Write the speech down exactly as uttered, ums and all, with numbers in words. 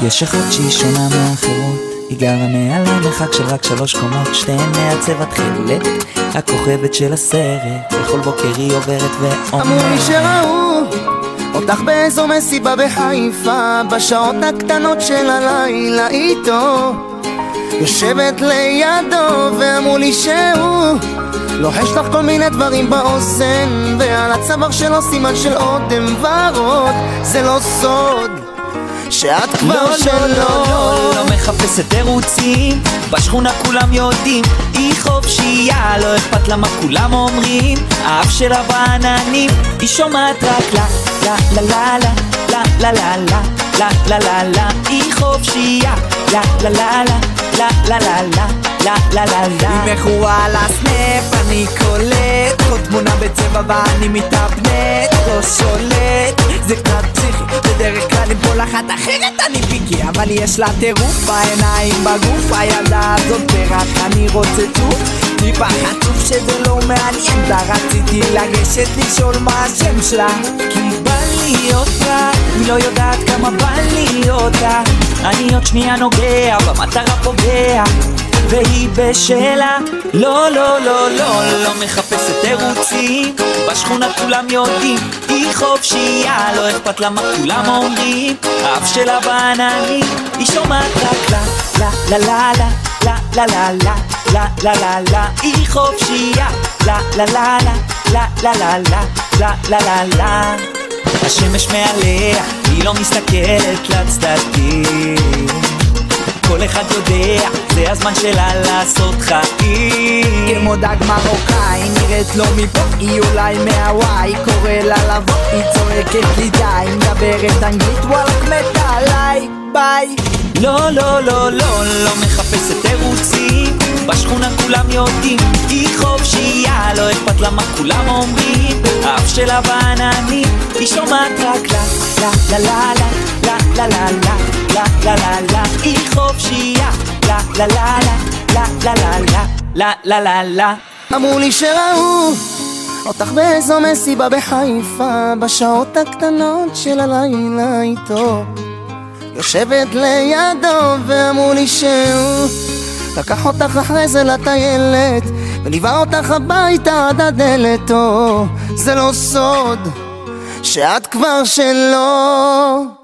יש אחת שהיא שונה מהאחרות, היא גרה מעל המרחק של רק שלוש קומות, שתיהן מהצבע תכלת, הכוכבת של הסרט, בכל בוקר היא עוברת ואומרת. אמרו לי שראו אותך באיזו מסיבה בחיפה, בשעות הקטנות של הלילה איתו, יושבת לידו, ואמרו לי שהוא לוחש לך כל מיני דברים באוזן, ועל הצוואר שלו סימן של אודם ורוד. זה לא סוד שאת כבר שלו. לא, לא, לא, לא מחפשת תירוצים, בשכונה כולם יודעים, היא חופשייה, לא אכפת לה מה כולם אומרים, האף שלה בעננים, היא שומעת רק לה, לה, לה, לה, לה, לה, לה, לה, לה, לה, לה, לה, היא חופשייה, לה, לה, לה, לה, לה, לה, לה, לה, לה, לה, לה, לה. היא מכורה לסנאפ, אני קולט, כל תמונה בצבע ואני מתאפנט, לא שולט, זה קצת פסיכי, בדרך כלל עם כל אחת אחרת אני פיקי, אבל יש לה טירוף בעיניים בגוף, הילדה הזאת פרח, אני רוצה צוף, טיפה חצוף שזה לא מעניין, דה רציתי לגשת לשאול מה השם שלה, כי בא לי אותה, היא לא יודעת כמה בא לי אותה, אני עוד שנייה נוגע, במטרה פוגע, והיא בשלה. לא, לא, לא, לא, לא מחפשת תירוצים, בשכונה כולם יודעים, היא חופשייה, לא אכפת לה מה כולם אומרים, האף שלה בעננים, היא שומעת רק לה, לה, לה, לה, לה, לה, לה, לה, לה, לה, לה, היא חופשייה, לה, לה, לה, לה, לה, לה, לה, לה, לה, לה, לה. השמש מעליה, היא לא מסתכלת לצדדים, כל אחד יודע, זה הזמן שלה לעשות חיים. כמו דג מרוקאי, נראית לו מפה, היא אולי מהוואי, קורא לה לבוא, היא צועקת לי די, מדברת אנגלית, וואלק מתה עליי, ביי. לא, לא, לא, לא, לא מחפשת תירוצים, בשכונה כולם יודעים, היא חופשייה, לא אכפת לה מה כולם אומרים, האף שלה בעננים, היא שומעת רק לה, לה, לה, לה, לה, לה, לה, לה, לה, לה, לה, לה, היא חופשייה, לה, לה, לה, לה, לה, לה, לה, לה, לה, לה, לה. אמרו לי שראו אותך באיזו מסיבה בחיפה, בשעות הקטנות של הלילה איתו, יושבת לידו, ואמרו לי שהוא לקח אותך אחרי זה לטיילת, וליווה אותך הביתה עד הדלת. זה לא סוד שאת כבר שלו.